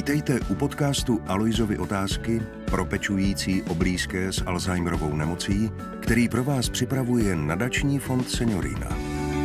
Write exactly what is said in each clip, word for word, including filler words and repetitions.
Vítejte u podcastu Aloisovy otázky pro pečující o blízké s Alzheimerovou nemocí, který pro vás připravuje Nadační fond Seniorina.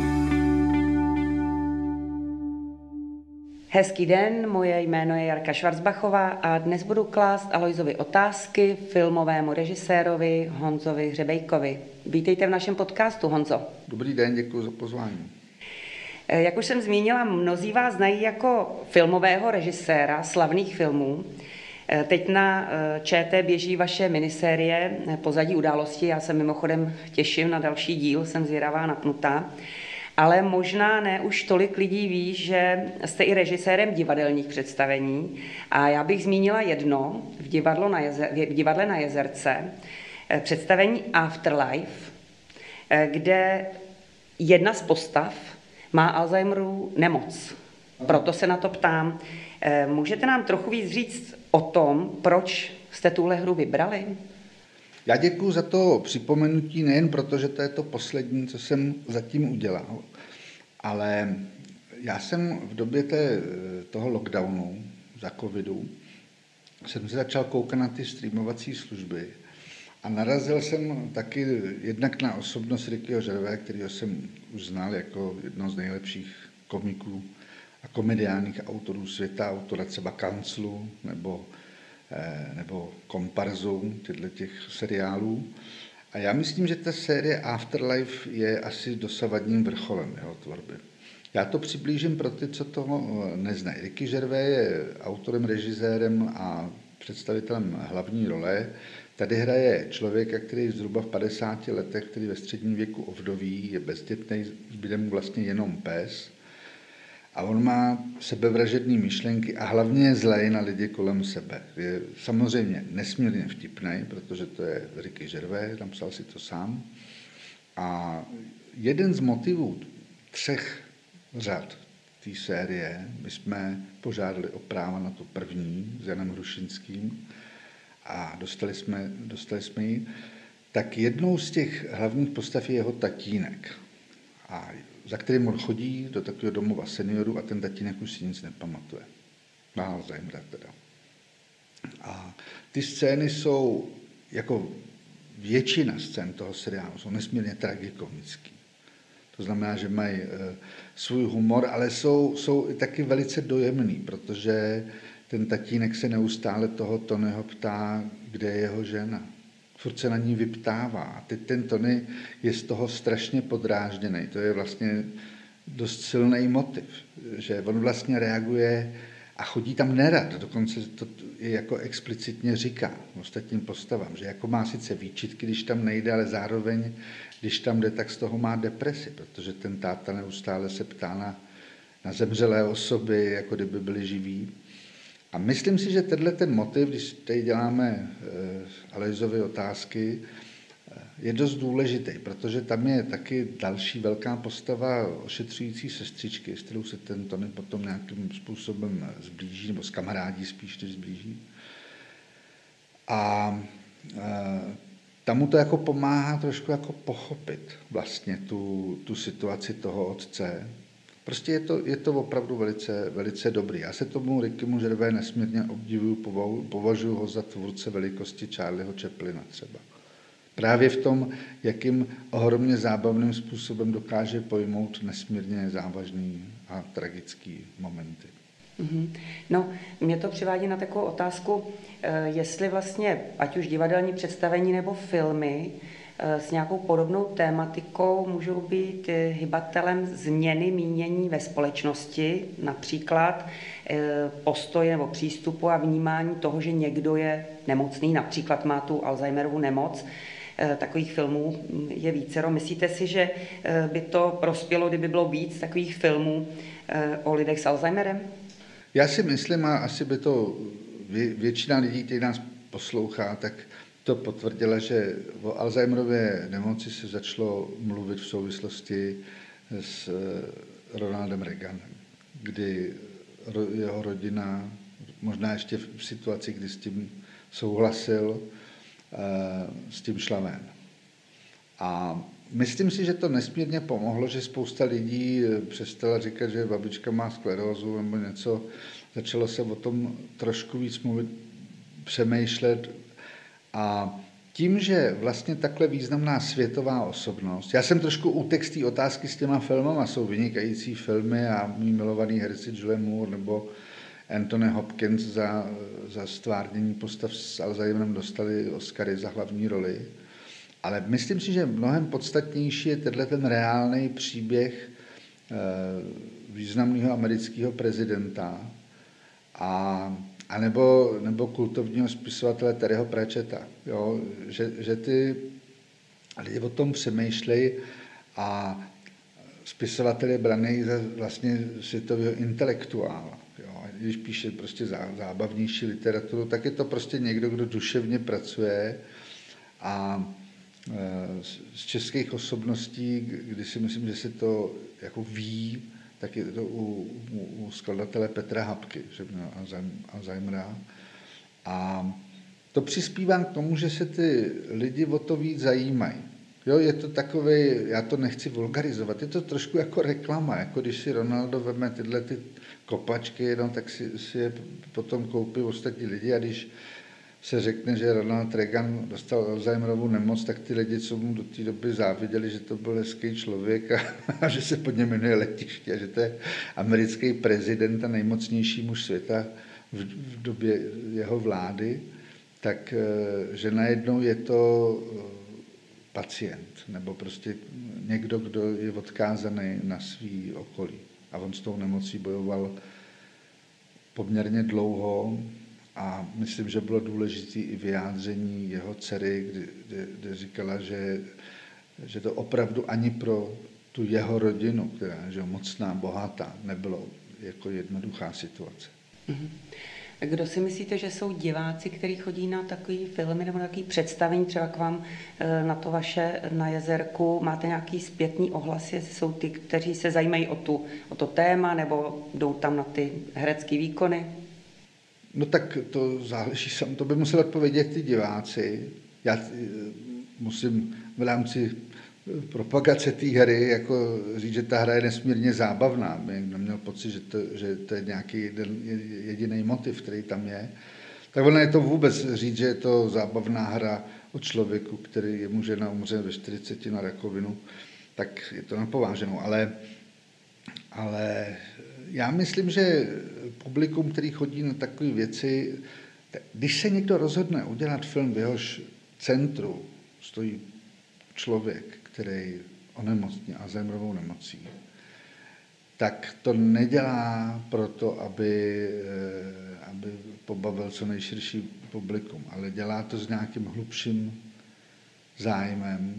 Hezký den, moje jméno je Jarka Švarcbachová a dnes budu klást Aloisovy otázky filmovému režisérovi Honzovi Hřebejkovi. Vítejte v našem podcastu, Honzo. Dobrý den, děkuji za pozvání. Jak už jsem zmínila, mnozí vás znají jako filmového režiséra slavných filmů. Teď na ČT běží vaše minisérie Pozadí události. Já se mimochodem těším na další díl, jsem zvědavá, napnutá. Ale možná ne už tolik lidí ví, že jste i režisérem divadelních představení. A já bych zmínila jedno v, divadlo na jezer, v divadle na Jezerce, představení Afterlife, kde jedna z postav má Alzheimerovu nemoc. Proto se na to ptám. Můžete nám trochu víc říct o tom, proč jste tuhle hru vybrali? Já děkuji za to připomenutí, nejen proto, že to je to poslední, co jsem zatím udělal, ale já jsem v době té, toho lockdownu za covidu jsem se začal koukat na ty streamovací služby a narazil jsem taky jednak na osobnost Rickyho Gervaise, kterého jsem už znal jako jedno z nejlepších komiků a komediálních autorů světa, autora třeba Kanclu nebo nebo Komparzu, těchto těch seriálů. A já myslím, že ta série Afterlife je asi dosavadním vrcholem jeho tvorby. Já to přiblížím pro ty, co to neznají. Ricky Gervais je autorem, režisérem a představitelem hlavní role. Tady hraje člověka, který zhruba v padesáti letech, který ve středním věku ovdoví, je bezdětný, zbyde mu vlastně jenom pes. A on má sebevražedné myšlenky a hlavně je zlej na lidi kolem sebe. Je samozřejmě nesmírně vtipný, protože to je Ricky Gervais, napsal si to sám. A jeden z motivů třech řad té série, my jsme požádali o práva na tu první s Janem Hrušinským a dostali jsme, dostali jsme ji, tak jednou z těch hlavních postav je jeho tatínek. A za kterým on chodí do takového domova seniorů a ten tatínek už si nic nepamatuje. Má Alzheimera teda. A ty scény jsou, jako většina scén toho seriálu, jsou nesmírně tragikomický. To znamená, že mají e, svůj humor, ale jsou, jsou i taky velice dojemný, protože ten tatínek se neustále toho Tonyho ptá, kde je jeho žena. Furt se na ní vyptává. A teď ten Tony je z toho strašně podrážděný. To je vlastně dost silný motiv, že on vlastně reaguje a chodí tam nerad. Dokonce to je jako explicitně říká ostatním postavám, že jako má sice výčitky, když tam nejde, ale zároveň, když tam jde, tak z toho má depresi, protože ten táta neustále se ptá na, na zemřelé osoby, jako kdyby byli živí. A myslím si, že tenhle ten motiv, když tady děláme Aloisovy otázky, je dost důležitý, protože tam je taky další velká postava ošetřující sestřičky, s kterou se ten Tony potom nějakým způsobem zblíží, nebo s kamarádí spíš, než zblíží. A tam mu to jako pomáhá trošku jako pochopit vlastně tu, tu situaci toho otce. Prostě je to, je to opravdu velice, velice dobrý. Já se tomu Rickymu Gervais nesmírně obdivuju, považuji ho za tvůrce velikosti Charlieho Chaplina třeba. Právě v tom, jakým ohromně zábavným způsobem dokáže pojmout nesmírně závažný a tragický momenty. Mm-hmm. No, mě to přivádí na takovou otázku, jestli vlastně, ať už divadelní představení nebo filmy, s nějakou podobnou tématikou můžou být hybatelem změny mínění ve společnosti, například postoje nebo přístupu a vnímání toho, že někdo je nemocný, například má tu Alzheimerovu nemoc. Takových filmů je vícero. Myslíte si, že by to prospělo, kdyby bylo víc takových filmů o lidech s Alzheimerem? Já si myslím, a asi by to většina lidí, kteří nás poslouchá, tak to potvrdila, že o Alzheimerově nemoci se začalo mluvit v souvislosti s Ronaldem Reaganem, kdy jeho rodina, možná ještě v situaci, kdy s tím souhlasil, s tím šla ven. A myslím si, že to nesmírně pomohlo, že spousta lidí přestala říkat, že babička má sklerózu nebo něco. Začalo se o tom trošku víc mluvit, přemýšlet a tím, že vlastně takhle významná světová osobnost, já jsem trošku útek z té otázky s těma filmama, jsou vynikající filmy a mý milovaný herci Julianne Moore nebo Anthony Hopkins za, za stvárnění postav s Alzheimerem dostali Oscary za hlavní roli. Ale myslím si, že mnohem podstatnější je tenhle ten reálný příběh e, významného amerického prezidenta a, a nebo, nebo kultovního spisovatele Terryho Pratchetta. Jo? Že, že ty lidi o tom přemýšlejí a spisovatel je braný za vlastně světového intelektuála. Jo? Když píše prostě zábavnější literaturu, tak je to prostě někdo, kdo duševně pracuje a z českých osobností, kdy si myslím, že se to jako ví, tak je to u, u, u skladatele Petra Hapky, že měl Alzheimera. A to přispívá k tomu, že se ty lidi o to víc zajímají. Jo, je to takový, já to nechci vulgarizovat, je to trošku jako reklama, jako když si Ronaldo veme tyhle ty kopačky, jenom tak si, si je potom koupí ostatní lidi a když se řekne, že Ronald Reagan dostal Alzheimerovu nemoc, tak ty lidi, co mu do té doby záviděli, že to byl hezký člověk a, a že se pod něm jmenuje letiště a že to je americký prezident a nejmocnější muž světa v, v době jeho vlády, tak že najednou je to pacient nebo prostě někdo, kdo je odkázaný na svý okolí. A on s tou nemocí bojoval poměrně dlouho. A myslím, že bylo důležité i vyjádření jeho dcery, kdy, kdy, kdy říkala, že, že to opravdu ani pro tu jeho rodinu, která je mocná, bohatá, nebylo jako jednoduchá situace. Mm-hmm. Kdo si myslíte, že jsou diváci, kteří chodí na takové filmy nebo na takové představení, třeba k vám na to vaše na Jezerku, máte nějaký zpětný ohlas, jestli jsou ty, kteří se zajímají o, tu, o to téma nebo jdou tam na ty herecké výkony? No tak to záleží, sam, to by museli odpovědět ty diváci. Já musím v rámci propagace té hry jako říct, že ta hra je nesmírně zábavná. Někdo měl pocit, že to, že to je nějaký jeden, jediný motiv, který tam je. Tak ono je to vůbec říct, že je to zábavná hra o člověku, který je mu žena umře ve čtyřiceti na rakovinu, tak je to napováženou. Ale, ale já myslím, že publikum, který chodí na takové věci, když se někdo rozhodne udělat film, v jehož centru stojí člověk, který onemocní Alzheimerovou nemocí, tak to nedělá proto, aby, aby pobavil co nejširší publikum, ale dělá to s nějakým hlubším zájmem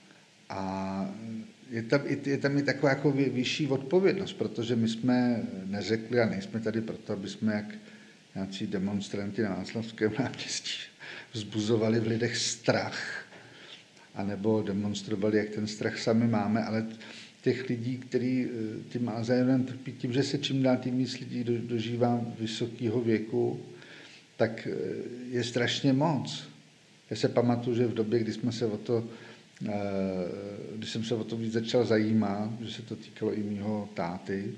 a je tam, je tam i taková jako vyšší odpovědnost, protože my jsme neřekli a nejsme tady proto, aby jsme jak nějací demonstranti na Václavském náměstí vzbuzovali v lidech strach, anebo demonstrovali, jak ten strach sami máme, ale těch lidí, kteří tím Alzheimerem trpí tím, že se čím dál tím víc lidí dožívá vysokého věku, tak je strašně moc. Já se pamatuju, že v době, kdy jsme se o to když jsem se o to víc začal zajímat, že se to týkalo i mýho táty,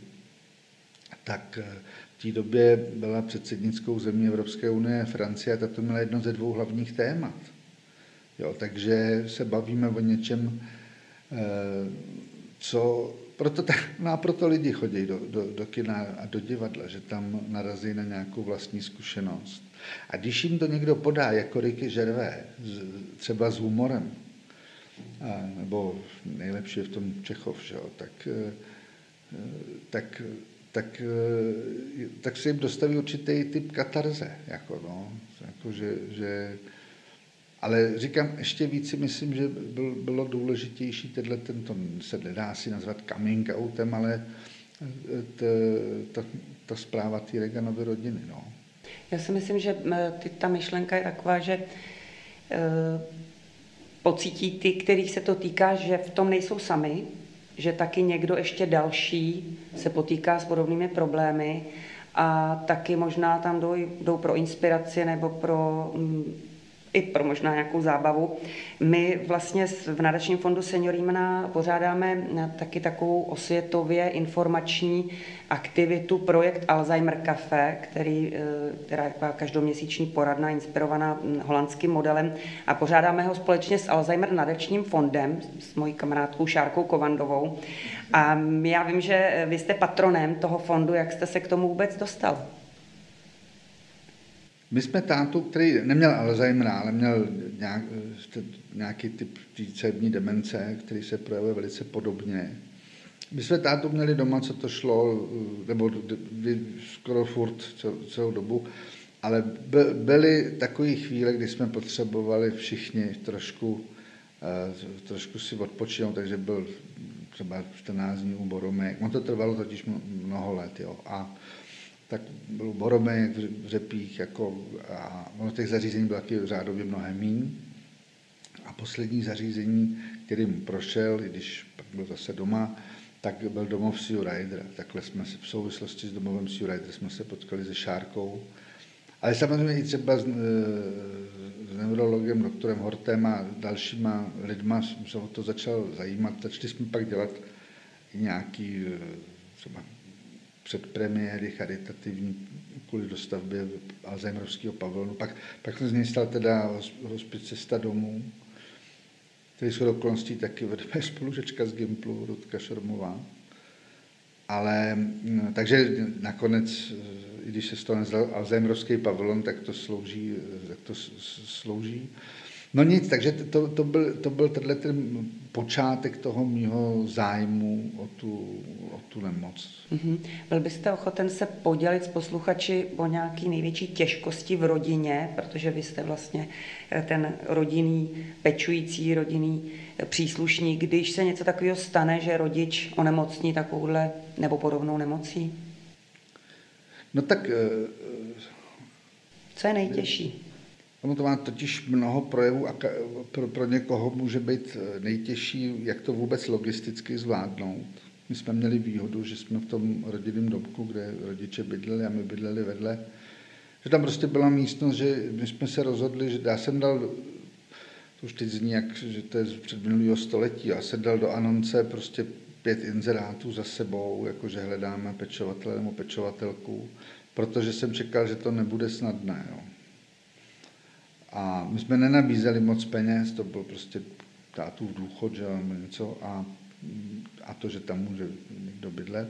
tak v té době byla předsednickou zemí Evropské unie Francie a ta to měla jedno ze dvou hlavních témat. Jo, takže se bavíme o něčem, co... Proto, no a proto lidi chodí do, do, do kina a do divadla, že tam narazí na nějakou vlastní zkušenost. A když jim to někdo podá jako Ricky Gervais, třeba s humorem, a, nebo nejlepší je v tom Čechov, že jo, tak, tak, tak, tak se jim dostaví určitý typ katarze. Jako no, jako že, že, ale říkám, ještě víc si myslím, že byl, bylo důležitější, tenhle, tento se nedá si nazvat coming outem, ale t, ta, ta zpráva té Reaganovy rodiny. No. Já si myslím, že ty, ta myšlenka je taková, že e, pocítí ty, kterých se to týká, že v tom nejsou sami, že taky někdo ještě další se potýká s podobnými problémy a taky možná tam jdou, jdou pro inspiraci nebo pro m, i tip pro možná nějakou zábavu. My vlastně v nadačním fondu Seniorina pořádáme taky takovou osvětově informační aktivitu projekt Alzheimer Café, který, která je každoměsíční poradna inspirovaná holandským modelem a pořádáme ho společně s Alzheimer nadačním fondem s mojí kamarádkou Šárkou Kovandovou. A já vím, že vy jste patronem toho fondu, jak jste se k tomu vůbec dostal? My jsme tátu, který neměl Alzheimera, ale měl nějak, nějaký typ cévní demence, který se projevuje velice podobně. My jsme tátu měli doma, co to šlo, nebo skoro furt celou dobu, ale byly takové chvíle, kdy jsme potřebovali všichni trošku, trošku si odpočinout, takže byl třeba čtrnáct dní u Boromek. On to trvalo totiž mnoho let, jo. A tak byl Boromek, v Řepích, jako, a ono těch zařízení bylo taky řádově mnohem míň. A poslední zařízení, kterým prošel, i když pak byl zase doma, tak byl domov Sue Ryder. Takhle jsme se v souvislosti s domovem Sue Ryder jsme se potkali se Šárkou. Ale samozřejmě i třeba s, s neurologem, doktorem Hortem a dalšíma lidma se o to začal zajímat. Začali jsme pak dělat nějaký třeba předpremiéry charitativní kvůli dostavbě Alzheimerovského pavilonu. Pak, pak se z něj stal teda hospic Cesta domů, který shodou okolností taky vede spolužečka z Gimplu, Rudka Šormová. Ale takže nakonec, i když se z toho nazval Alzheimerovský pavilon, tak to slouží, tak to slouží. No nic, takže to, to byl, to byl tenhle ten počátek toho mýho zájmu o tu, o tu nemoc. Mm-hmm. Byl byste ochoten se podělit s posluchači o nějaký největší těžkosti v rodině, protože vy jste vlastně ten rodinný, pečující rodinný příslušník, když se něco takového stane, že rodič onemocní takovouhle nebo podobnou nemocí? No tak... Co je nejtěžší? Ono to má totiž mnoho projevů a pro, pro někoho může být nejtěžší, jak to vůbec logisticky zvládnout. My jsme měli výhodu, že jsme v tom rodinném domku, kde rodiče bydleli a my bydleli vedle, že tam prostě byla místnost, že my jsme se rozhodli, že já jsem dal, to už teď zní, jak, že to je z předminulého století, já jsem dal do anonce prostě pět inzerátů za sebou, jakože hledáme pečovatele nebo pečovatelku, protože jsem čekal, že to nebude snadné. Jo. A my jsme nenabízeli moc peněz, to byl prostě tátův důchod, že něco, a, a to, že tam může někdo bydlet.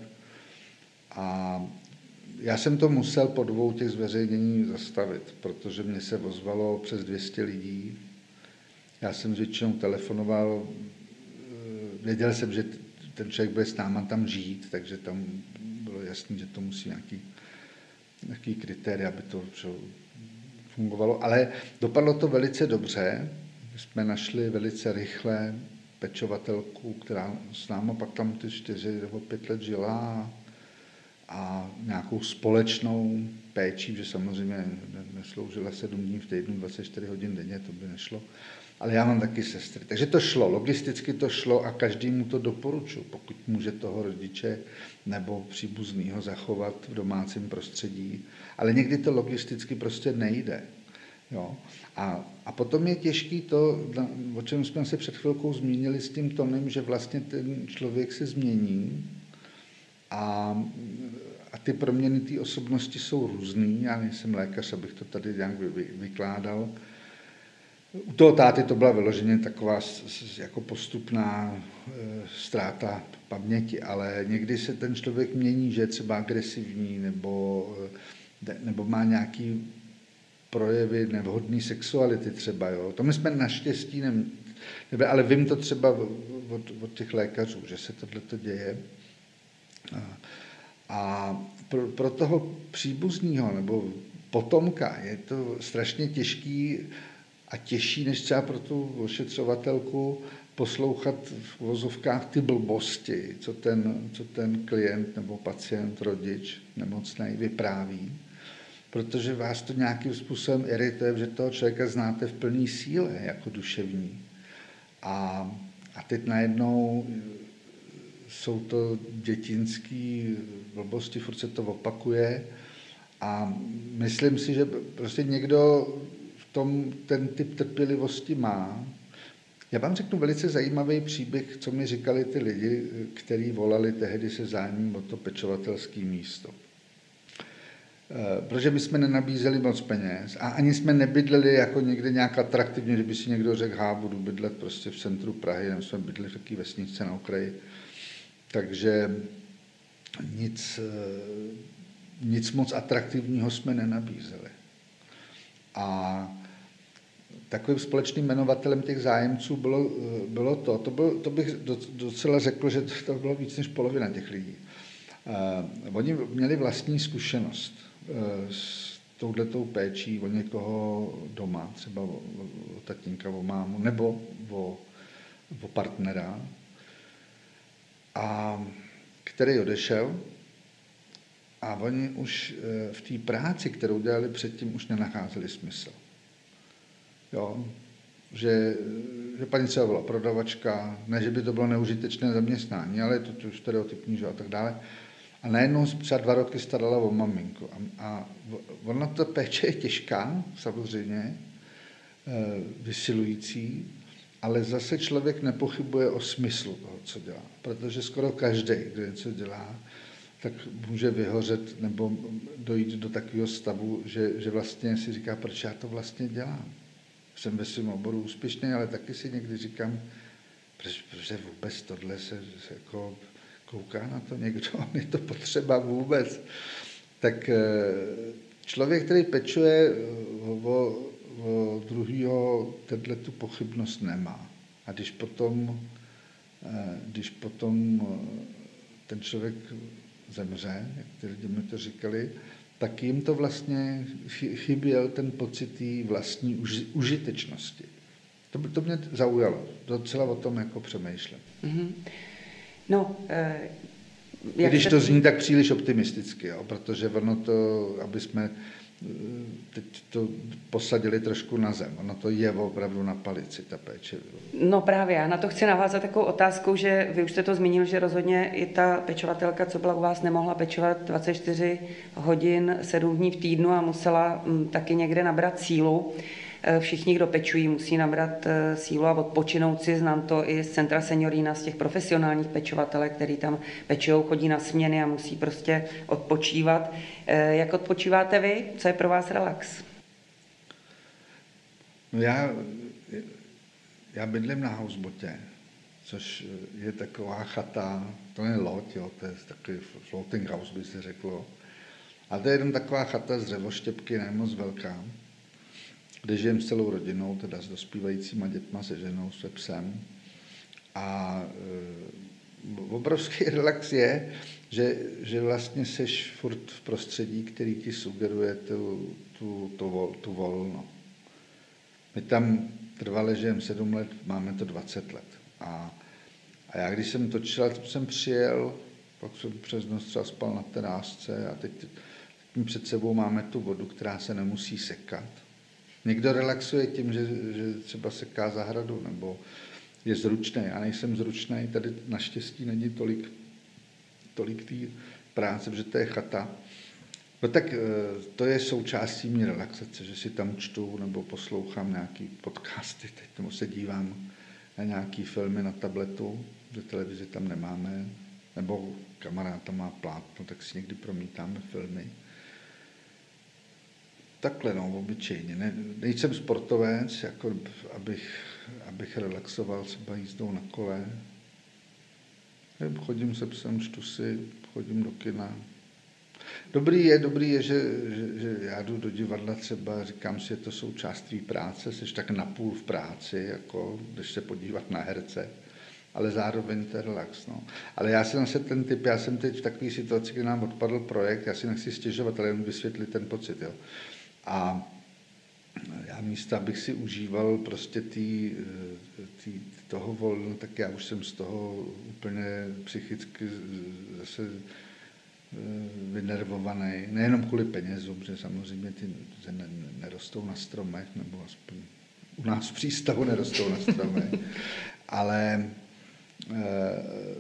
A já jsem to musel po dvou těch zveřejnění zastavit, protože mě se ozvalo přes dvě stě lidí. Já jsem většinou telefonoval, věděl jsem, že ten člověk bude s náma tam žít, takže tam bylo jasné, že to musí nějaký, nějaký kritéria, aby to fungovalo, ale dopadlo to velice dobře. My jsme našli velice rychle pečovatelku, která s námi pak tam ty čtyři nebo pět let žila a nějakou společnou péčí, že samozřejmě nesloužila sedm dní v týdnu, dvacet čtyři hodin denně, to by nešlo. Ale já mám taky sestry. Takže to šlo, logisticky to šlo a každému to doporučuji, pokud může toho rodiče nebo příbuznýho zachovat v domácím prostředí. Ale někdy to logisticky prostě nejde. Jo? A, a potom je těžký to, o čem jsme se před chvilkou zmínili s tím tónem, že vlastně ten člověk se změní a, a ty proměny té osobnosti jsou různý. Já nejsem lékař, abych to tady nějak vy, vykládal. U toho táty to byla vyloženě taková jako postupná e, ztráta paměti, ale někdy se ten člověk mění, že je třeba agresivní nebo, nebo má nějaký projevy nevhodné sexuality třeba. Jo. To my jsme naštěstí nebyli, ale vím to třeba od, od těch lékařů, že se tohleto děje. A, a pro, pro toho příbuzního nebo potomka je to strašně těžký a těžší než třeba pro tu ošetřovatelku poslouchat v vozovkách ty blbosti, co ten, co ten klient nebo pacient, rodič nemocný vypráví. Protože vás to nějakým způsobem irituje, že toho člověka znáte v plné síle, jako duševní. A, a teď najednou jsou to dětinský blbosti, furt se to opakuje a myslím si, že prostě někdo v tom ten typ trpělivosti má. Já vám řeknu velice zajímavý příběh, co mi říkali ty lidi, kteří volali tehdy se zájmem o to pečovatelské místo. Protože my jsme nenabízeli moc peněz a ani jsme nebydleli jako někde nějak atraktivně, kdyby si někdo řekl, há, budu bydlet prostě v centru Prahy, nebo jsme bydleli v takové vesničce na okraji. Takže nic, nic moc atraktivního jsme nenabízeli. A takovým společným jmenovatelem těch zájemců bylo, bylo to, to, bylo, to bych docela řekl, že to bylo víc než polovina těch lidí. Uh, oni měli vlastní zkušenost uh, s touhletou péčí o někoho doma, třeba o, o tatínka, o mámu, nebo o, o partnera, a který odešel a oni už uh, v té práci, kterou dělali předtím, už nenacházeli smysl. Jo, že, že paní třeba byla prodavačka, ne, že by to bylo neužitečné zaměstnání, ale je to tu stereotypní, že a tak dále. A najednou třeba dva roky starala o maminku. A, a ona ta péče je těžká, samozřejmě, vysilující, ale zase člověk nepochybuje o smyslu toho, co dělá. Protože skoro každý, kdo něco dělá, tak může vyhořet nebo dojít do takového stavu, že, že vlastně si říká, proč já to vlastně dělám. Jsem ve svém oboru úspěšný, ale taky si někdy říkám, proč, proč vůbec tohle se, se jako kouká na to někdo, je to potřeba vůbec. Tak člověk, který pečuje o, o druhýho, tenhle tu pochybnost nemá. A když potom, když potom ten člověk zemře, jak ty lidi mi to říkali, tak jim to vlastně chyběl ten pocit té vlastní už, užitečnosti. To, to mě zaujalo. Docela o tom jako přemýšlím. Mm-hmm. No, eh, když to zní tak příliš optimisticky, jo, protože ono to, aby jsme teď to posadili trošku na zem. Ono to je opravdu na palici, ta péče. No právě, já na to chci navázat takovou otázkou, že vy už jste to zmínil, že rozhodně i ta pečovatelka, co byla u vás, nemohla pečovat dvacet čtyři hodin, sedm dní v týdnu a musela m, taky někde nabrat sílu. Všichni, kdo pečují, musí nabrat sílu a odpočinout si. Znám to i z Centra Seniorína, z těch profesionálních pečovatelek, který tam pečují, chodí na směny a musí prostě odpočívat. Jak odpočíváte vy? Co je pro vás relax? No já, já bydlím na housebotě, což je taková chata, to je loď, jo, to je takový floating house, by se řeklo. A to je jenom taková chata z dřevoštěpky, ne moc velká, kde žijem s celou rodinou, teda s dospívajícíma dětma, se ženou, se psem. A e, obrovský relax je, že, že vlastně seš furt v prostředí, který ti sugeruje tu, tu, tu, vol, tu volno. My tam trvale žijeme sedm let, máme to dvacet let. A, a já když jsem točil, jsem přijel, pak jsem přes noc třeba spal na terásce a teď, teď před sebou máme tu vodu, která se nemusí sekat. Někdo relaxuje tím, že, že třeba seká zahradu, nebo je zručný. Já nejsem zručný, tady naštěstí není tolik, tolik té práce, protože to je chata. No tak to je součástí mý relaxace, že si tam čtu nebo poslouchám nějaký podcasty, teď tomu se dívám na nějaký filmy na tabletu, že televizi tam nemáme, nebo kamarád tam má plátno, tak si někdy promítáme filmy. Takhle, no, obyčejně. Ne, nejsem sportovec, jako abych, abych relaxoval třeba jízdou na kole. Chodím se psem, čtu si, chodím do kina. Dobrý je, dobrý je, že, že, že já jdu do divadla třeba, říkám si, že to součást tvý práce, jsi tak napůl v práci, jako jdeš se podívat na herce, ale zároveň to je relax. No. Ale já jsem zase ten typ, já jsem teď v takové situaci, kdy nám odpadl projekt, já si nechci stěžovat, ale jen vysvětlit ten pocit. Jo. A já místo, abych si užíval prostě tý, tý, toho volna, tak já už jsem z toho úplně psychicky zase vynervovaný. Nejenom kvůli penězům, protože samozřejmě ty nerostou na stromech, nebo aspoň u nás v přístavu nerostou na stromech, ale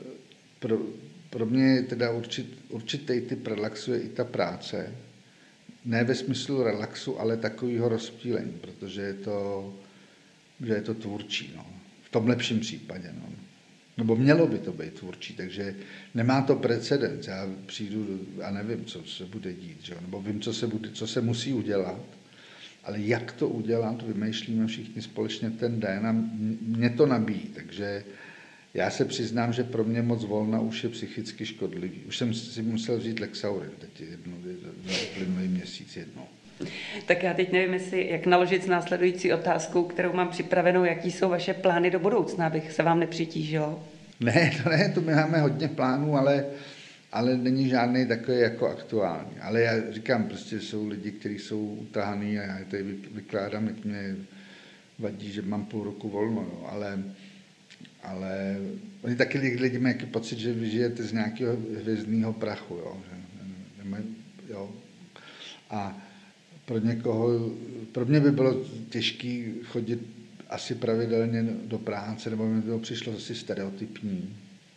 pro, pro mě teda určit, určitý typ relaxuje i ta práce. ne ve smyslu relaxu, ale takového rozptýlení, protože je to, že je to tvůrčí, no. V tom lepším případě, no. Nebo mělo by to být tvůrčí, takže nemá to precedens. Já přijdu a nevím, co se bude dít, že? Nebo vím, co se, bude, co se musí udělat, ale jak to udělat, vymýšlíme všichni společně ten den a mě to nabíjí, takže já se přiznám, že pro mě moc volna už je psychicky škodlivý. Už jsem si musel vzít Lexaurin, teď jednou, za uplynulý měsíc jednou. Tak já teď nevím, jestli, jak naložit s následující otázkou, kterou mám připravenou, jaký jsou vaše plány do budoucna, abych se vám nepřitížilo. Ne, to ne, to my máme hodně plánů, ale, ale není žádný takový jako aktuální. Ale já říkám, prostě jsou lidi, kteří jsou utahaný a já tady vykládám, jak mě vadí, že mám půl roku volno, jo, ale ale oni taky lidi mají pocit, že vy žijete z nějakého hvězdného prachu, jo, že, jo. A pro někoho, pro mě by bylo těžké chodit asi pravidelně do práce, nebo mi to přišlo asi stereotypní.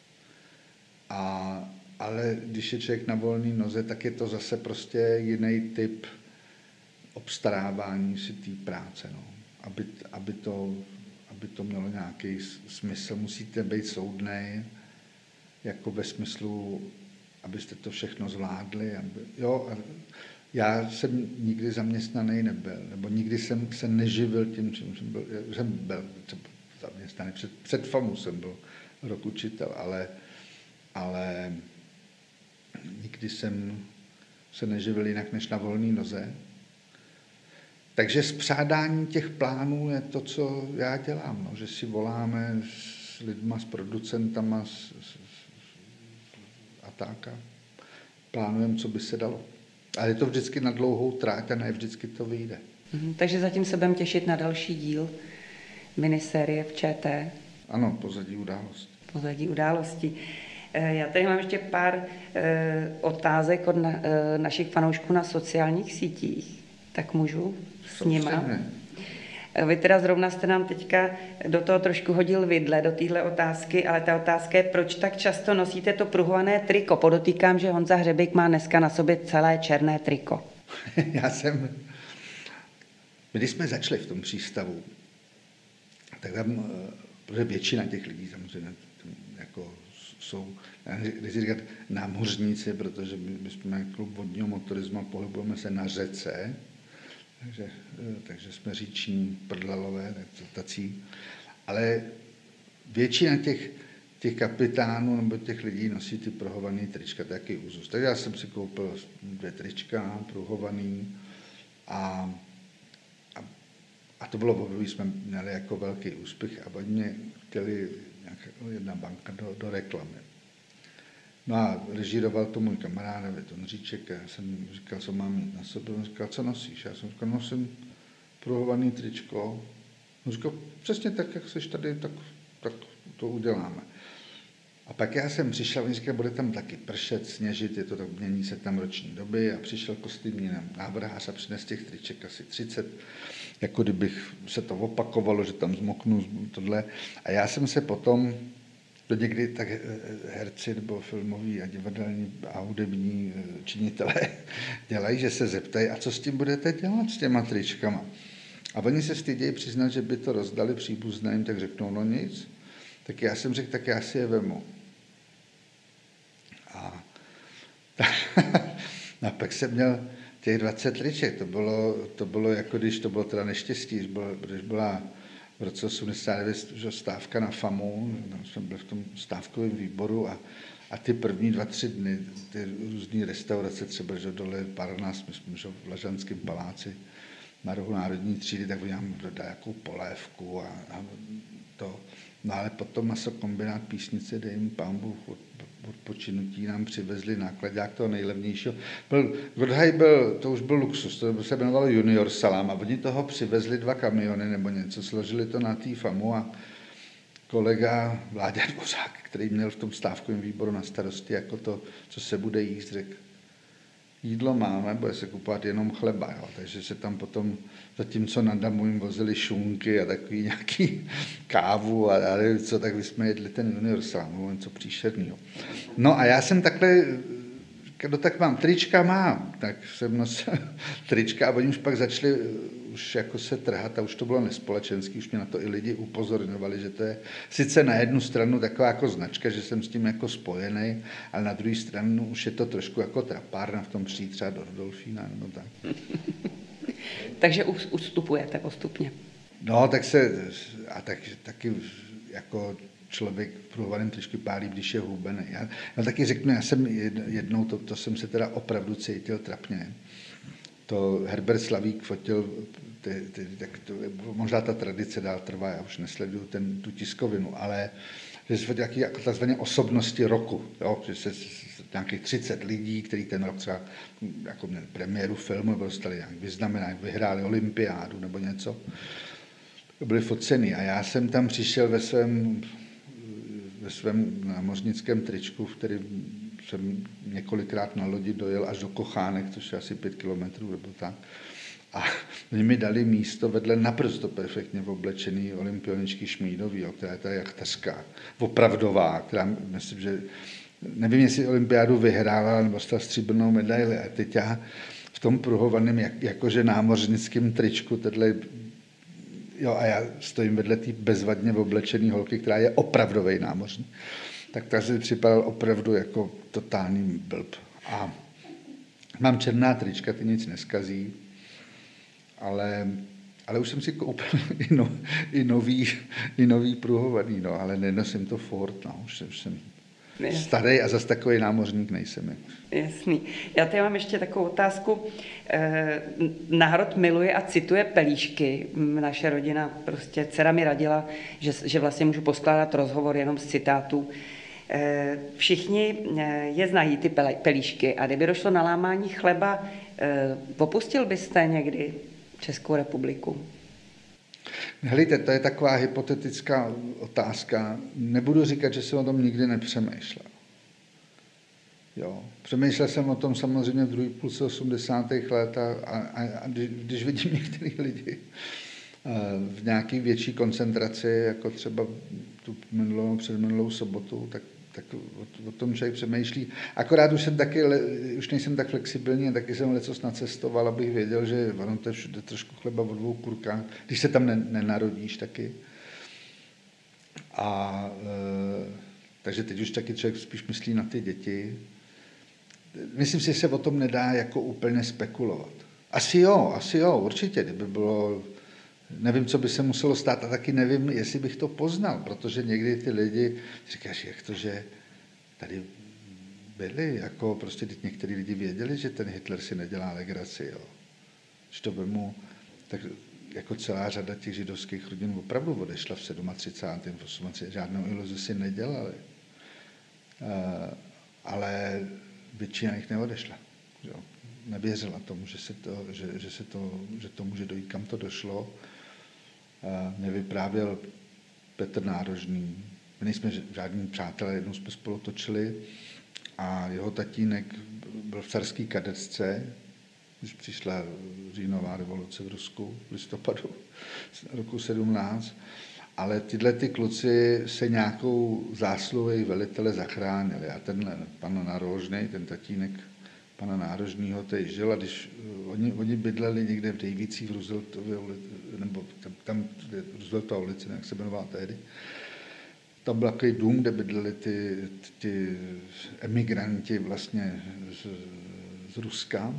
A, ale když je člověk na volné noze, tak je to zase prostě jiný typ obstarávání si té práce, no. Aby, aby to aby to mělo nějaký smysl, musíte být soudnej, jako ve smyslu, abyste to všechno zvládli. Aby, jo, já jsem nikdy zaměstnaný nebyl, nebo nikdy jsem se neživil tím, čím jsem byl. Jsem byl zaměstnaný, před, před FAMu jsem byl rok učitel, ale, ale nikdy jsem se neživil jinak než na volné noze. Takže spřádání těch plánů je to, co já dělám, no, že si voláme s lidma, s producentama s, s, a tak a plánujeme, co by se dalo. Ale je to vždycky na dlouhou tráť a ne vždycky to vyjde. Mhm, takže zatím se budeme těšit na další díl minisérie v ČT. Ano, Pozadí události. Pozadí události. Já tady mám ještě pár e, otázek od na, e, našich fanoušků na sociálních sítích. Tak můžu s nima. Vy teda zrovna jste nám teďka do toho trošku hodil vidle, do téhle otázky, ale ta otázka je, proč tak často nosíte to pruhované triko? Podotýkám, že Honza Hřebejk má dneska na sobě celé černé triko. Já jsem... Když jsme začali v tom přístavu, tak tam, protože většina těch lidí samozřejmě jako jsou, když říkat námořníci, protože my jsme klub vodního motorismu a pohybujeme se na řece, takže, takže jsme říční prdlalové, tací, ale většina těch, těch kapitánů nebo těch lidí nosí ty pruhovaný trička, taky úzus. Tak já jsem si koupil dvě trička pruhovaný a, a, a to bylo období, jsme měli jako velký úspěch a oni mě chtěli nějaká jedna banka do, do reklamy. No a režíroval to můj kamarád David Ondříček a já jsem říkal, co mám mít na sobě. On říkal, co nosíš? Já jsem říkal, nosím pruhovaný tričko. On říkal, přesně tak, jak jsi tady, tak, tak to uděláme. A pak já jsem přišel, on říkal, bude tam taky pršet, sněžit, je to tak, mění se tam roční doby a přišel kostýmní návrhář a přines těch triček asi třicet, jako kdybych se to opakovalo, že tam zmoknu tohle. A já jsem se potom, to někdy tak herci nebo filmoví a divadelní a hudební činitelé dělají, že se zeptají, a co s tím budete dělat s těma tričkama? A oni se stydějí přiznat, že by to rozdali příbuzným, tak řeknou, no nic. Tak já jsem řekl, tak já si je vemu. A, a pak jsem měl těch dvacet triček. To bylo, to bylo jako když to bylo teda neštěstí, když byla, když byla v roce osmdesát devět stávka na FAMu, tam jsme byli v tom stávkovém výboru a, a ty první dva, tři dny, ty různé restaurace, třeba že dole Parnas, my jsme že v Lažanském paláci na rohu Národní třídy, tak oni nám dodali jakou polévku a, a to. No ale potom masokombinát Písnice, dej jim pán Bůh od, odpočinutí, nám přivezli nákladák toho nejlevnějšího. Byl, Godhaj byl, to už byl luxus, to se jmenovalo Junior Salám a oni toho přivezli dva kamiony nebo něco, složili to na té FAMu a kolega Vláďa Dvořák, který měl v tom stávkovém výboru na starosti jako to, co se bude jíst, řekl, jídlo máme, bude se kupovat jenom chleba, jo. Takže se tam potom, zatímco na Damu jim vozili šunky a takový nějaký kávu a, a nevím co, tak my jsme jedli ten Junior Salám, něco příšernýho. No a já jsem takhle No tak mám, trička mám, tak jsem nosil trička a oni už pak začali už jako se trhat a už to bylo nespolečenský, už mě na to i lidi upozorňovali, že to je sice na jednu stranu taková jako značka, že jsem s tím jako spojený, ale na druhou stranu už je to trošku jako trapárna v tom přijít třeba do Rudolfína nebo tak. Takže ustupujete postupně. No, tak se, a tak, taky jako člověk v pruhovaném tričku pálí, když je hubený. Já, já taky řeknu, já jsem jednou, to, to jsem se teda opravdu cítil trapně. To Herbert Slavík fotil, ty, ty, tak to, možná ta tradice dál trvá, já už nesleduju ten, tu tiskovinu, ale že se fotil jako takzvané osobnosti roku, jo? Že se nějakých třicet lidí, kteří ten rok třeba jako premiéru filmu dostali nějak vyznamenání, vyhráli olympiádu nebo něco, byli foceni. A já jsem tam přišel ve svém ve svém námořnickém tričku, v kterém jsem několikrát na lodi dojel až do Kochánek, což je asi pět kilometrů nebo tak. A oni mi dali místo vedle naprosto perfektně oblečený olympioničky Šmídový, která je ta jachtařka, opravdová, která myslím, že nevím, jestli olympiádu vyhrála nebo dostala stříbrnou medaili. A teď já v tom pruhovaném jak, jakože námořnickém tričku, tenhle jo, a já stojím vedle té bezvadně oblečený holky, která je opravdovej námořník. Tak ta si připadal opravdu jako totální blb. A mám černá trička, ty nic neskazí, ale, ale už jsem si koupil i, no, i nový, i nový pruhovaný, no, ale nenosím to furt, no, už, už jsem starý a zase takový námořník nejsem. Jasný. Já tady mám ještě takovou otázku. Národ miluje a cituje pelíšky. Naše rodina, prostě dcera mi radila, že, že vlastně můžu poskládat rozhovor jenom z citátů. Všichni je znají, ty pelíšky, a kdyby došlo na lámání chleba, opustil byste někdy Českou republiku? Helejte, to je taková hypotetická otázka. Nebudu říkat, že jsem o tom nikdy nepřemýšlel. Jo. Přemýšlel jsem o tom samozřejmě v druhé půlce osmdesátých let a, a, a když, když vidím některý lidi v nějaké větší koncentraci, jako třeba tu minulou, předminulou sobotu, tak, tak o, o tom člověk přemýšlí. Akorát už jsem taky, už nejsem tak flexibilní, taky jsem lecos nacestoval, abych věděl, že ono to je všude trošku chleba o dvou kurkách, když se tam nenarodíš taky. A e, takže teď už taky člověk spíš myslí na ty děti. Myslím si, že se o tom nedá jako úplně spekulovat. Asi jo, asi jo, určitě, kdyby bylo, nevím, co by se muselo stát a taky nevím, jestli bych to poznal, protože někdy ty lidi říkáš, jak to, že tady byli, jako prostě některý lidi věděli, že ten Hitler si nedělá legraci, jo. Když to vemu, tak jako celá řada těch židovských rodin opravdu odešla v třicátém sedmém, v osmdesátém žádnou iluzi si nedělali. Uh, ale většina jich neodešla. Jo. Nevěřila tomu, že, se to, že, že, se to, že to může dojít, kam to došlo. Uh, mě vyprávěl Petr Nárožný. My nejsme žádní přátelé, jednou jsme spolu točili a jeho tatínek byl v carský kadetce, když přišla říjnová revoluce v Rusku v listopadu roku sedmnáct, ale tyhle ty kluci se nějakou zásluhou velitele zachránili. A tenhle pan Nárožný, ten tatínek pana Nárožního, tady žil a když oni, oni bydleli někde v Dejvících v Rooseveltově ulici, nebo tam, tam Rooseveltova ulici, jak se jmenovala tehdy, tam byl takový dům, kde bydleli ty, ty emigranti vlastně z, z Ruska.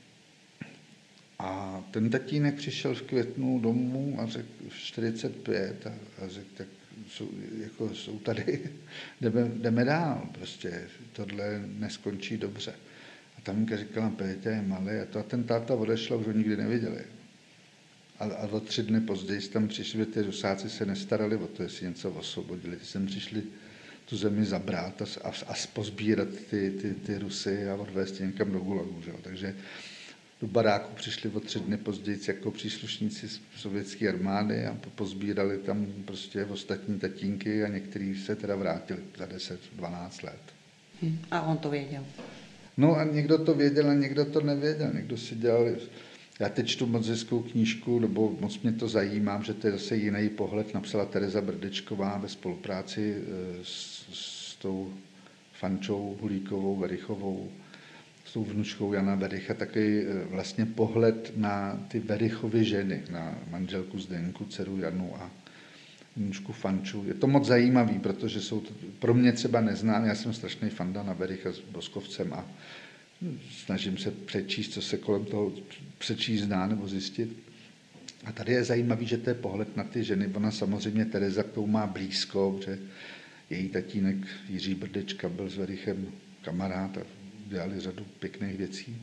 A ten tatínek přišel v květnu domů a řekl v čtyřicet pět a, a řekl, tak jsou, jako jsou tady, jdeme, jdeme dál, prostě tohle neskončí dobře. A tamka říkala, Pétě je malý a to a ten táta odešla, už ho nikdy neviděli. A, a o tři dny později tam přišli, ty Rusáci se nestarali o to, jestli něco osvobodili. Ty sem přišli tu zemi zabrat a, a, a pozbírat ty, ty, ty Rusy a odvést je někam do Gulagu. Že? Takže do baráku přišli o tři dny později jako příslušníci sovětské armády a pozbírali tam prostě ostatní tatínky a někteří se teda vrátili za deset dvanáct let. Hmm. A on to věděl. No a někdo to věděl a někdo to nevěděl. Někdo si dělal... Já teď čtu moc hezkou knížku, nebo moc mě to zajímá, že to je zase jiný pohled, napsala Tereza Brdečková ve spolupráci s, s tou Fančou, Hulíkovou, Verichovou. s tou vnučkou Jana Wericha, takový vlastně pohled na ty Werichovy ženy, na manželku Zdenku, dceru Janu a vnučku Fanču. Je to moc zajímavý, protože jsou to, pro mě třeba neznám, já jsem strašný fanda na Wericha s Boskovcem a snažím se přečíst, co se kolem toho přečíst dá nebo zjistit. A tady je zajímavý, že to je pohled na ty ženy. Ona samozřejmě Tereza k tomu má blízko, že její tatínek Jiří Brdečka byl s Werichem kamarád a dělali řadu pěkných věcí.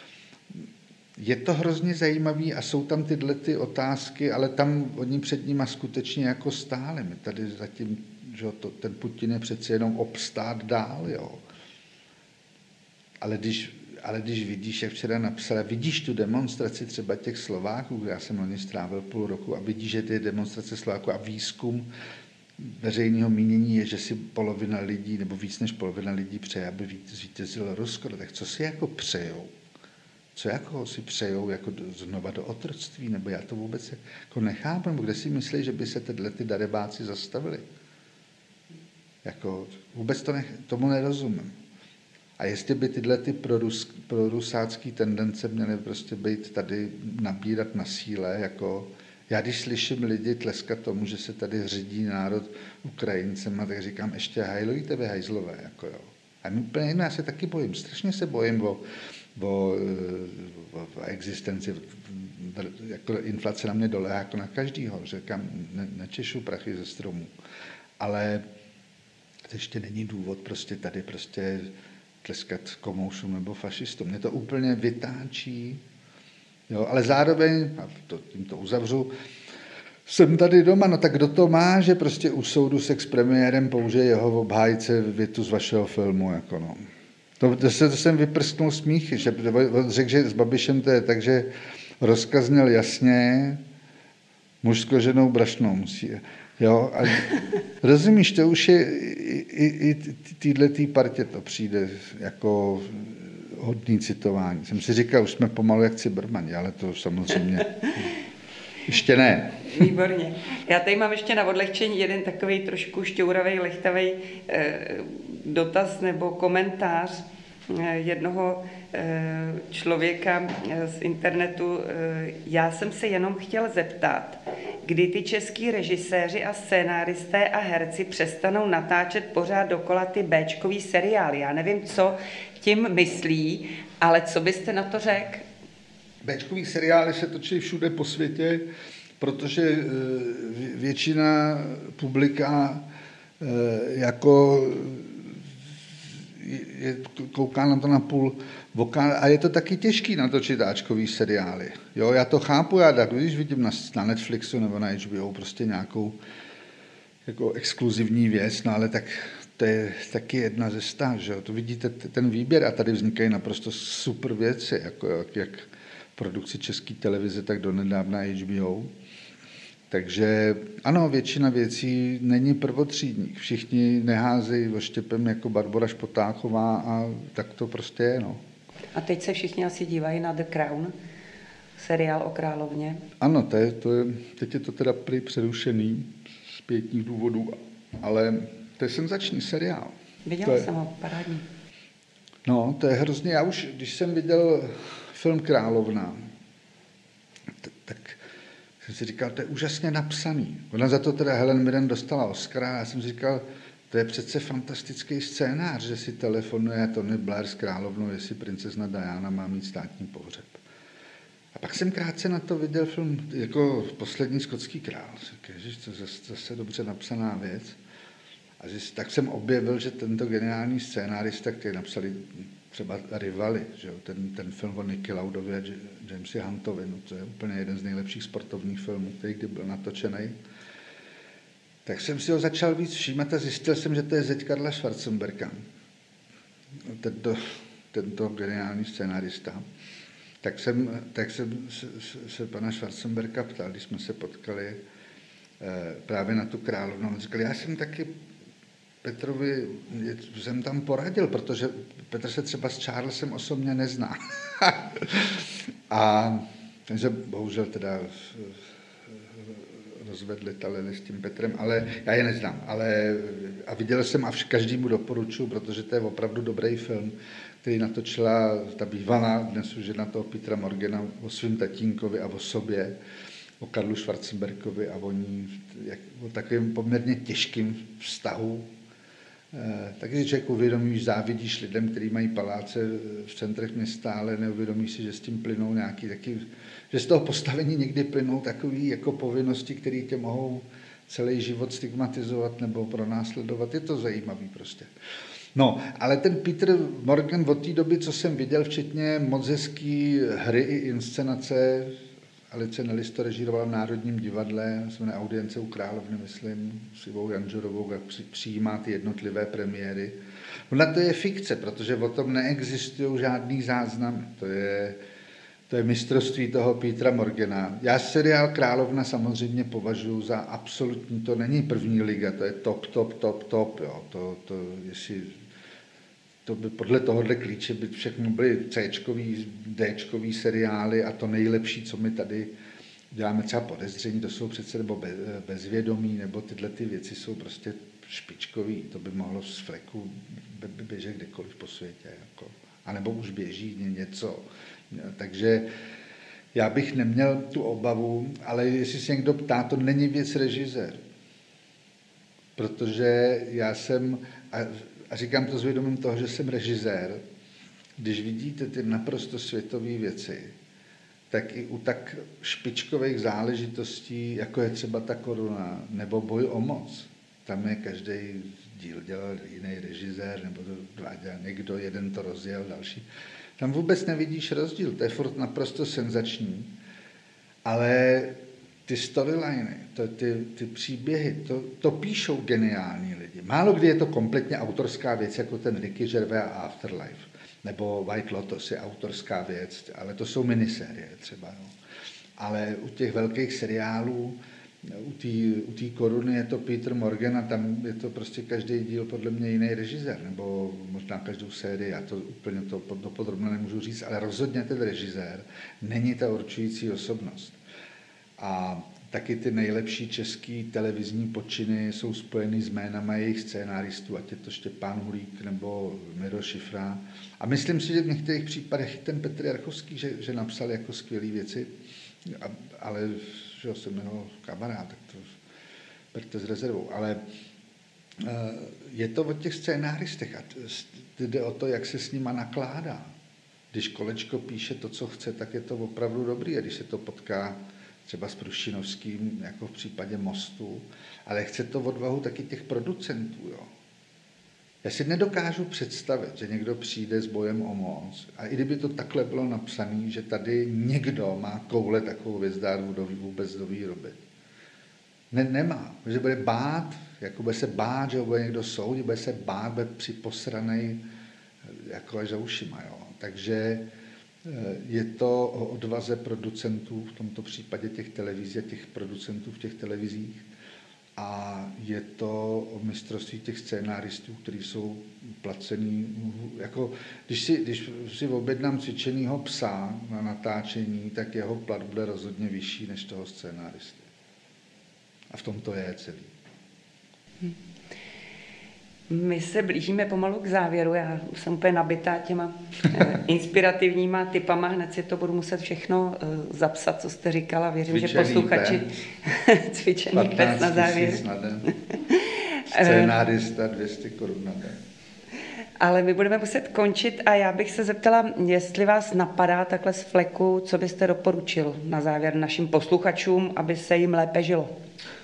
Je to hrozně zajímavý a jsou tam tyhle ty otázky, ale tam oni před nima skutečně jako stáli. My tady zatím, že to, ten Putin je přece jenom obstát dál, jo. Ale když, ale když vidíš, jak včera napsala, vidíš tu demonstraci třeba těch Slováků, já jsem loni strávil půl roku a vidíš, že ty demonstrace Slováků a výzkum veřejného mínění je, že si polovina lidí, nebo víc než polovina lidí přeje, aby zvítězilo Rusko. Tak co si jako přejou? Co jako si přejou jako do, znova do otroctví? Nebo já to vůbec jako nechápu, nebo kde si myslí, že by se tyhle ty darebáci zastavili? Jako, vůbec to nech, tomu nerozumím. A jestli by tyhle ty prorus, prorusácké tendence měly prostě být tady nabírat na síle, jako já když slyším lidi tleskat tomu, že se tady řídí národ Ukrajincema, tak říkám, ještě hajlujte vy hajzlové, jako jo. A my úplně jiné, já se taky bojím, strašně se bojím o, o, o, o existenci, jako inflace na mě dole, jako na každýho, říkám, ne, nečešu prachy ze stromů. Ale to ještě není důvod prostě tady prostě tleskat komoušům nebo fašistům. Mě to úplně vytáčí. Jo, ale zároveň, a to, tím to uzavřu, jsem tady doma, no tak kdo to má, že prostě u soudu s expremiérem použije jeho obhájce větu z vašeho filmu, jako no. To, to, se, to jsem vyprsknul smíchy, že řekl, že s Babišem to je tak, že rozkaz měl jasně, muž s koženou brašnou musí. Jo, a rozumíš, to už je i, i, i týhletý partě to přijde jako hodný citování. Jsem si říkal, už jsme pomalu jak Cibermani, ale to samozřejmě ještě ne. Výborně. Já tady mám ještě na odlehčení jeden takový trošku šťouravý, lechtavý eh, dotaz nebo komentář eh, jednoho eh, člověka eh, z internetu. Eh, já jsem se jenom chtěl zeptat, kdy ty český režiséři a scénáristé a herci přestanou natáčet pořád dokola ty béčkový seriály. Já nevím, co tím myslí, ale co byste na to řekl? Béčkový seriály se točí všude po světě, protože většina publika jako je, kouká na to na půl voka a je to taky těžký natočit áčkový seriály. Jo, já to chápu, já tak, když vidím na, na Netflixu nebo na H B O prostě nějakou jako exkluzivní věc, no ale tak to je taky jedna ze sta, že jo, to vidíte ten výběr a tady vznikají naprosto super věci, jako jak, jak produkci České televize, tak donedávna H B O. Takže ano, většina věcí není prvotřídník. Všichni neházejí oštěpem jako Barbora Špotáková a tak to prostě je, no. A teď se všichni asi dívají na The Crown, seriál o královně. Ano, to je, to je, teď je to teda prý přerušený z pětních důvodů, ale to je senzační seriál. Viděla je, jsem ho, parádní. No, to je hrozně, já už, když jsem viděl film Královna, tak jsem si říkal, to je úžasně napsaný. Ona za to teda Helen Mirren dostala Oscara a já jsem si říkal, to je přece fantastický scénář, že si telefonuje Tony Blair s královnou, jestli princezna Diana má mít státní pohřeb. A pak jsem krátce na to viděl film jako Poslední skotský král. Ježiš, to je zase dobře napsaná věc. A že, tak jsem objevil, že tento geniální scénárista, který napsali třeba Rivali, že jo, ten, ten film o Nicky Laudově a Jamesi Huntovi, no to je úplně jeden z nejlepších sportovních filmů, který kdy byl natočený. Tak jsem si ho začal víc všímat a zjistil jsem, že to je zeď Karla Schwarzenberga, tento, tento geniální scénárista. Tak jsem, tak jsem se, se pana Schwarzenberga ptal, když jsme se potkali eh, právě na tu královnu. On říkal, já jsem taky Petrovi, jsem tam poradil, protože Petr se třeba s Charlesem osobně nezná. A takže bohužel teda rozvedli talili s tím Petrem, ale já je neznám. Ale, a viděl jsem a každému doporučuji, protože to je opravdu dobrý film. který natočila ta bývalá, dnes už žena toho Petra Morgana, o svým tatínkovi a o sobě, o Karlu Schwarzenbergovi a o ní, jak, o takovém poměrně těžkém vztahu. E, taky si člověk uvědomí, že závidíš lidem, kteří mají paláce v centrech města, ale neuvědomí si, že s tím plynou nějaký taky, že z toho postavení někdy plynou takové jako povinnosti, které tě mohou celý život stigmatizovat nebo pronásledovat. Je to zajímavý prostě. No, ale ten Peter Morgan od té doby, co jsem viděl, včetně moc hezký hry i inscenace, Alice Nellis to režírovala v Národním divadle, se jmenuje Audience u královny, myslím, s Ivou Janžurovou, jak přijímá ty jednotlivé premiéry. Ona to je fikce, protože o tom neexistují žádný záznamy. To je, to je mistrovství toho Petra Morgana. Já seriál Královna samozřejmě považuji za absolutní, to není první liga, to je top, top, top, top. Jo. To, to, jestli, to by podle tohohle klíče by všechno byly C-čkový, D-čkový seriály a to nejlepší, co my tady děláme třeba Podezření, to jsou přece nebo Bezvědomí, nebo tyhle ty věci jsou prostě špičkový, to by mohlo z fleku běžet kdekoliv po světě. Jako. A nebo už běží něco. Takže já bych neměl tu obavu, ale jestli se někdo ptá, to není věc režisér. Protože já jsem, a, a říkám to s vědomím toho, že jsem režisér, když vidíte ty naprosto světové věci, tak i u tak špičkových záležitostí, jako je třeba ta Koruna, nebo Boj o moc, tam je každý díl dělal jiný režisér, nebo to dělal někdo, jeden to rozjel, další. Tam vůbec nevidíš rozdíl, to je furt naprosto senzační, ale ty storyliny, to, ty, ty příběhy, to, to píšou geniální lidi. Málo kdy je to kompletně autorská věc, jako ten Ricky Gervais a Afterlife, nebo White Lotus je autorská věc, ale to jsou minisérie třeba. No. Ale u těch velkých seriálů, u té u té Koruny je to Peter Morgan a tam je to prostě každý díl podle mě jiný režisér, nebo možná každou sérii, já to úplně to dopodrobně nemůžu říct, ale rozhodně ten režisér není ta určující osobnost. A taky ty nejlepší český televizní počiny jsou spojeny s jménama jejich scénáristů, ať je to Štěpán Hulík nebo Miro Šifra. A myslím si, že v některých případech ten Petr Jarchovský, že, že napsal jako skvělé věci, ale že jsem jeho kamarád, tak to berte s rezervou. Ale je to o těch scénáristech a jde o to, jak se s nima nakládá. Když Kolečko píše to, co chce, tak je to opravdu dobrý. A když se to potká třeba s Pruštinovským, jako v případě Mostu, ale chce to odvahu taky těch producentů. Jo. Já si nedokážu představit, že někdo přijde s Bojem o moc a i kdyby to takhle bylo napsané, že tady někdo má koule takovou hvězdárnu do, vůbec do výroby. Ne, nemá. Že bude bát, jako bude se bát, že ho bude někdo soudit, bude se bát, bude připosranej jako až za ušima. Jo. Takže je to o odvaze producentů, v tomto případě těch televizí a těch producentů v těch televizích. A je to o mistrovství těch scénáristů, kteří jsou placený. Jako, když, si, když si objednám cvičenýho psa na natáčení, tak jeho plat bude rozhodně vyšší než toho scénáristy. A v tom to je celý. Hmm. My se blížíme pomalu k závěru. Já jsem úplně nabitá těma inspirativníma typama. Hned si to budu muset všechno zapsat, co jste říkala. Věřím, cvičený že posluchači cvičený pes na závěr. Scénárista dvě stě korun na den. Ale my budeme muset končit a já bych se zeptala, jestli vás napadá takhle z fleku, co byste doporučil na závěr našim posluchačům, aby se jim lépe žilo.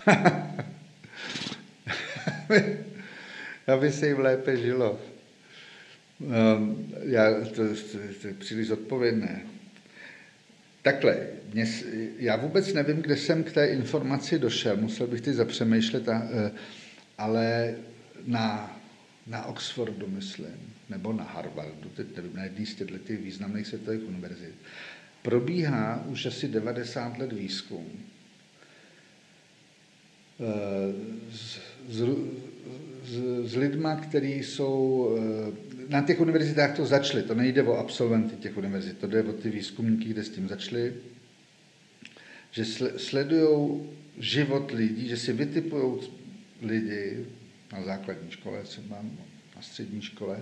Aby se jim lépe žilo. Um, já, to, to, to je příliš odpovědné. Takhle, mě, já vůbec nevím, kde jsem k té informaci došel, musel bych teď zapřemýšlet, a, ale na, na Oxfordu, myslím, nebo na Harvardu, teď nevím, na jedný z těch významných světových univerzit, probíhá už asi devadesát let výzkum z, z, s, s lidma, kteří jsou, na těch univerzitách to začali, to nejde o absolventy těch univerzit, to jde o ty výzkumníky, kde s tím začali, že sledují život lidí, že si vytipují lidi na základní škole, třeba na střední škole,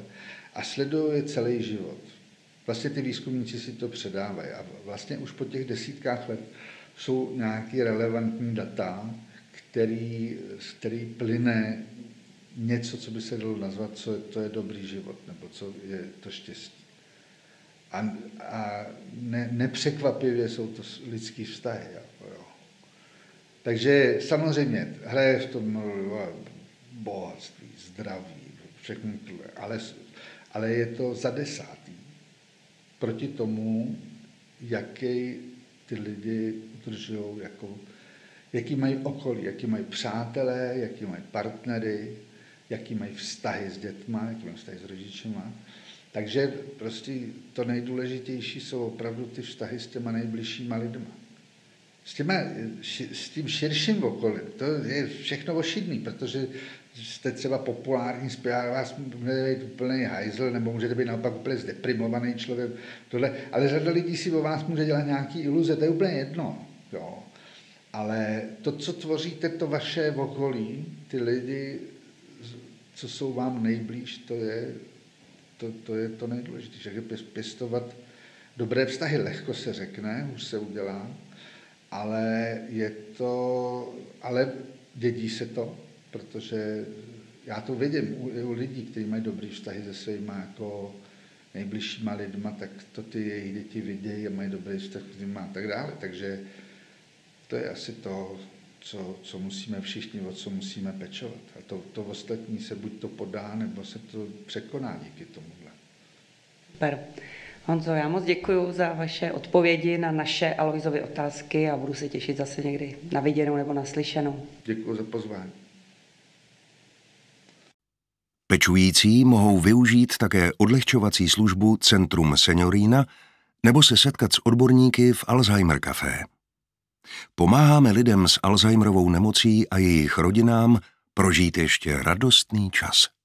a sledují je celý život. Vlastně ty výzkumníci si to předávají a vlastně už po těch desítkách let jsou nějaké relevantní data, který, z který plyne něco, co by se dalo nazvat, co je, to je dobrý život, nebo co je to štěstí. A, a ne, nepřekvapivě jsou to lidský vztahy. Jako jo. Takže samozřejmě hraje v tom bohatství, zdraví, všechno, ale, ale je to za desátý. Proti tomu, jaký ty lidi udržují, jako, jaký mají okolí, jaký mají přátelé, jaký mají partnery, jaký mají vztahy s dětma, jaký mají vztahy s rodičima. Takže prostě to nejdůležitější jsou opravdu ty vztahy s těma nejbližšíma lidma. S, těma, s tím širším okolím, to je všechno ošidný, protože jste třeba populární zpěvák, vás může být úplný hajzl, nebo můžete být naopak úplně zdeprimovaný člověk, tohle, ale řada lidí si o vás může dělat nějaký iluze, to je úplně jedno. Jo. Ale to, co tvoříte, to vaše okolí, ty lidi, co jsou vám nejblíž, to je to, to, je to nejdůležitější. Takže pěstovat dobré vztahy lehko se řekne, už se udělá, ale je to, ale dědí se to, protože já to vidím u, u lidí, kteří mají dobrý vztahy se svýma jako nejbližšíma lidma, tak to ty jejich děti vidějí a mají dobrý vztah s nimi a tak dále. Takže to je asi to, co, co musíme všichni, o co musíme pečovat. A to, to ostatní se buď to podá, nebo se to překoná díky tomuhle. Super. Honzo, já moc děkuji za vaše odpovědi na naše Aloisovy otázky a budu se těšit zase někdy na viděnou nebo naslyšenou. Děkuji za pozvání. Pečující mohou využít také odlehčovací službu Centrum Seniorína nebo se setkat s odborníky v Alzheimer Café. Pomáháme lidem s Alzheimerovou nemocí a jejich rodinám prožít ještě radostný čas.